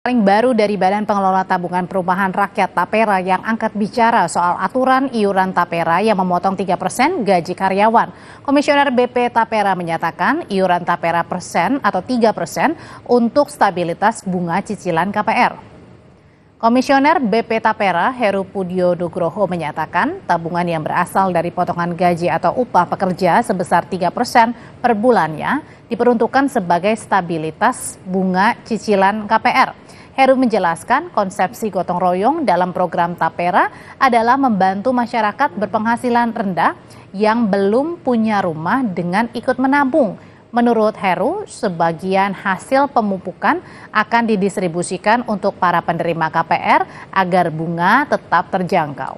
Paling baru dari Badan Pengelola Tabungan Perumahan Rakyat Tapera yang angkat bicara soal aturan iuran Tapera yang memotong 3% gaji karyawan. Komisioner BP Tapera menyatakan iuran Tapera persen atau 3% untuk stabilitas bunga cicilan KPR. Komisioner BP Tapera Heru Pudio Nugroho menyatakan tabungan yang berasal dari potongan gaji atau upah pekerja sebesar 3% per bulannya diperuntukkan sebagai stabilitas bunga cicilan KPR. Heru menjelaskan konsepsi gotong royong dalam program Tapera adalah membantu masyarakat berpenghasilan rendah yang belum punya rumah dengan ikut menabung. Menurut Heru, sebagian hasil pemupukan akan didistribusikan untuk para penerima KPR agar bunga tetap terjangkau.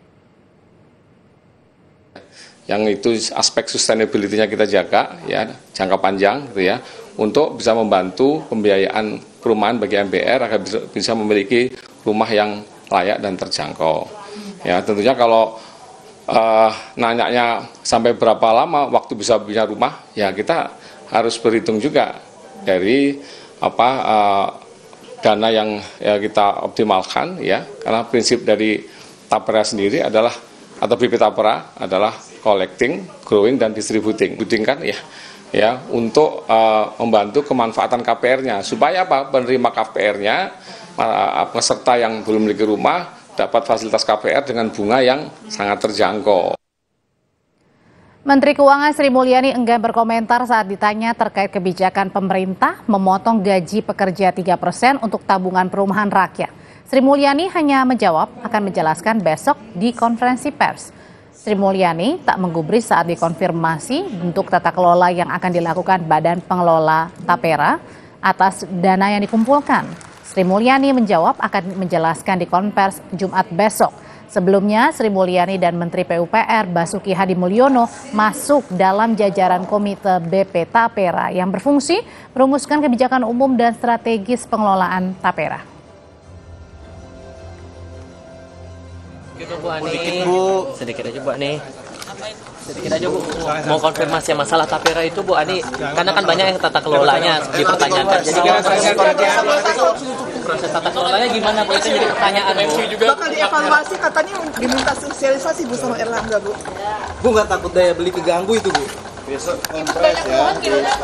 Yang itu aspek sustainability-nya kita jaga, ya, jangka panjang, gitu ya, untuk bisa membantu pembiayaan perumahan bagi MPR agar bisa memiliki rumah yang layak dan terjangkau. Ya, tentunya kalau nanyanya sampai berapa lama waktu bisa punya rumah, ya kita harus berhitung juga dari dana yang kita optimalkan, ya, karena prinsip dari Tapera sendiri adalah atau BP Tapera adalah collecting, growing, dan distributing. Kan ya untuk membantu kemanfaatan KPR-nya supaya penerima KPR-nya peserta yang belum memiliki rumah dapat fasilitas KPR dengan bunga yang sangat terjangkau. Menteri Keuangan Sri Mulyani enggan berkomentar saat ditanya terkait kebijakan pemerintah memotong gaji pekerja 3% untuk tabungan perumahan rakyat. Sri Mulyani hanya menjawab akan menjelaskan besok di konferensi pers. Sri Mulyani tak menggubris saat dikonfirmasi bentuk tata kelola yang akan dilakukan Badan Pengelola Tapera atas dana yang dikumpulkan. Sri Mulyani menjawab akan menjelaskan di konvers Jumat besok. Sebelumnya, Sri Mulyani dan Menteri PUPR Basuki Hadi Mulyono masuk dalam jajaran Komite BP Tapera yang berfungsi merumuskan kebijakan umum dan strategis pengelolaan Tapera. Gitu Bu Ani, sedikit aja Bu Ani. Sedikit aja Bu, mau konfirmasi masalah Tapera itu Bu Ani, karena kan banyak yang tata kelolanya dipertanyakan. Jadi proses tata kelolanya gimana Bu, itu jadi pertanyaan Bu. Bakal dievaluasi, katanya diminta sosialisasi Bu sama Erlangga Bu. Bu nggak takut daya beli keganggu itu Bu? Besok konferensi ya,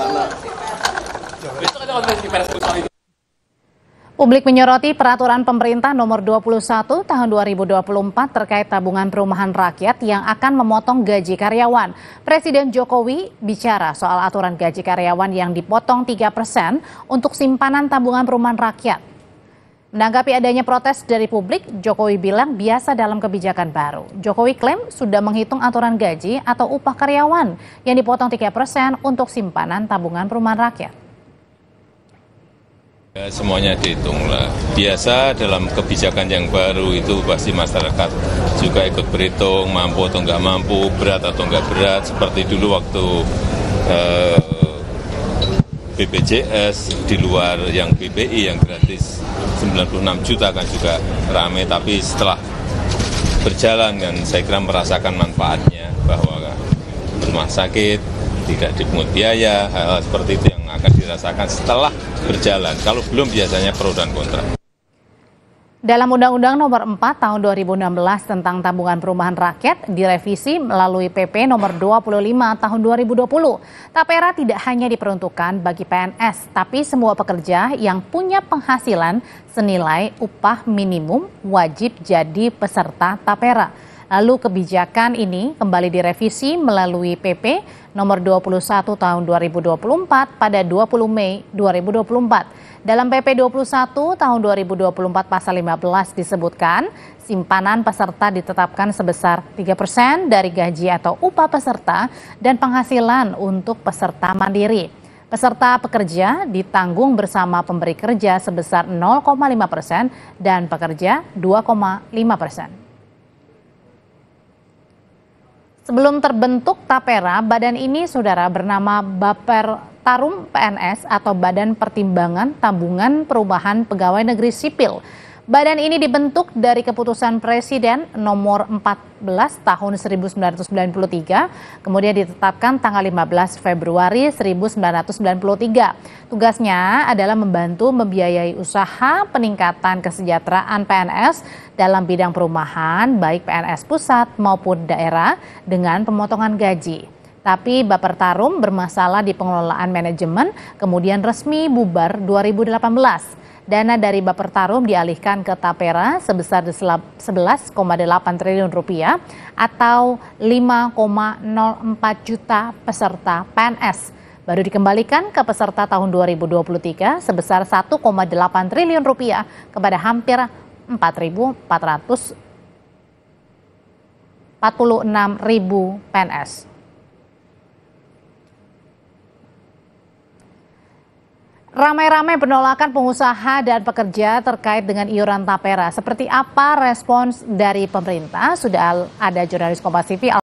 Besok ada konferensi pers Bu soal itu. Publik menyoroti peraturan pemerintah nomor 21 tahun 2024 terkait tabungan perumahan rakyat yang akan memotong gaji karyawan. Presiden Jokowi bicara soal aturan gaji karyawan yang dipotong 3% untuk simpanan tabungan perumahan rakyat. Menanggapi adanya protes dari publik, Jokowi bilang biasa dalam kebijakan baru. Jokowi klaim sudah menghitung aturan gaji atau upah karyawan yang dipotong 3% untuk simpanan tabungan perumahan rakyat. Ya, semuanya dihitung lah. Biasa dalam kebijakan yang baru itu pasti masyarakat juga ikut berhitung, mampu atau nggak mampu, berat atau nggak berat. Seperti dulu waktu BPJS di luar yang BPI yang gratis 96 juta kan juga rame. Tapi setelah berjalan kan saya kira merasakan manfaatnya bahwa rumah sakit tidak dipungut biaya, hal-hal seperti itu yang akan dirasakan setelah berjalan. Kalau belum biasanya pro dan kontra. Dalam Undang-Undang Nomor 4 Tahun 2016 tentang Tabungan Perumahan Rakyat direvisi melalui PP Nomor 25 Tahun 2020. Tapera tidak hanya diperuntukkan bagi PNS, tapi semua pekerja yang punya penghasilan senilai upah minimum wajib jadi peserta Tapera. Lalu kebijakan ini kembali direvisi melalui PP Nomor 21 Tahun 2024 pada 20 Mei 2024. Dalam PP 21 Tahun 2024 Pasal 15 disebutkan simpanan peserta ditetapkan sebesar 3% dari gaji atau upah peserta dan penghasilan untuk peserta mandiri. Peserta pekerja ditanggung bersama pemberi kerja sebesar 0,5% dan pekerja 2,5%. Sebelum terbentuk Tapera, badan ini saudara bernama Bapertarum PNS atau Badan Pertimbangan Tabungan Perubahan Pegawai Negeri Sipil. Badan ini dibentuk dari keputusan Presiden nomor 14 tahun 1993, kemudian ditetapkan tanggal 15 Februari 1993. Tugasnya adalah membantu membiayai usaha peningkatan kesejahteraan PNS dalam bidang perumahan, baik PNS pusat maupun daerah dengan pemotongan gaji. Tapi Bapertarum bermasalah di pengelolaan manajemen, kemudian resmi bubar 2018. Dana dari Bapertarum dialihkan ke Tapera sebesar 11,8 triliun rupiah atau 5,04 juta peserta PNS. Baru dikembalikan ke peserta tahun 2023 sebesar 1,8 triliun rupiah kepada hampir 4.446.000 PNS. Ramai-ramai penolakan pengusaha dan pekerja terkait dengan iuran tapera. Seperti apa respons dari pemerintah? Sudah ada jurnalis Kompas TV